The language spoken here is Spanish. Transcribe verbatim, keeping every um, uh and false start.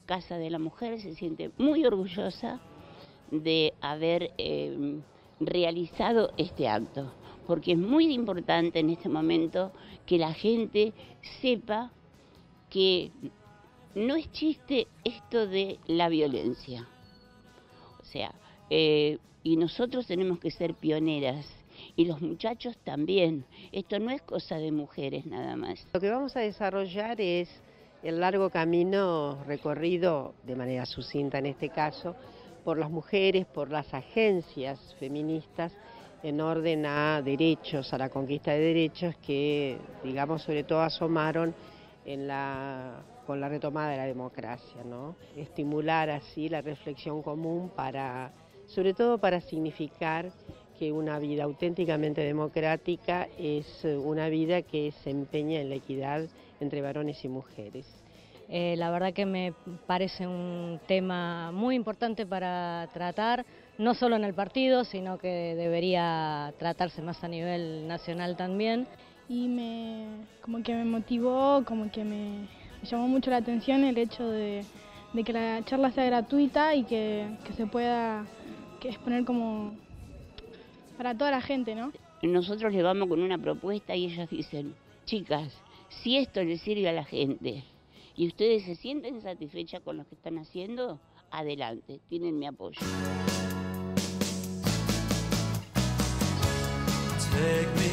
Casa de la Mujer se siente muy orgullosa de haber eh, realizado este acto, porque es muy importante en este momento que la gente sepa que no es chiste esto de la violencia. O sea, eh, y nosotros tenemos que ser pioneras, y los muchachos también. Esto no es cosa de mujeres nada más. Lo que vamos a desarrollar es el largo camino recorrido, de manera sucinta en este caso, por las mujeres, por las agencias feministas, en orden a derechos, a la conquista de derechos que, digamos, sobre todo asomaron en la, con la retomada de la democracia, ¿no? Estimular así la reflexión común para, sobre todo para significar que una vida auténticamente democrática es una vida que se empeña en la equidad entre varones y mujeres. Eh, la verdad que me parece un tema muy importante para tratar, no solo en el partido, sino que debería tratarse más a nivel nacional también. Y me, como que me motivó, como que me, me llamó mucho la atención el hecho de, de que la charla sea gratuita y que, que se pueda que exponer como para toda la gente, ¿no? Nosotros le vamos con una propuesta y ellas dicen, chicas, si esto le sirve a la gente y ustedes se sienten satisfechas con lo que están haciendo, adelante, tienen mi apoyo. Take me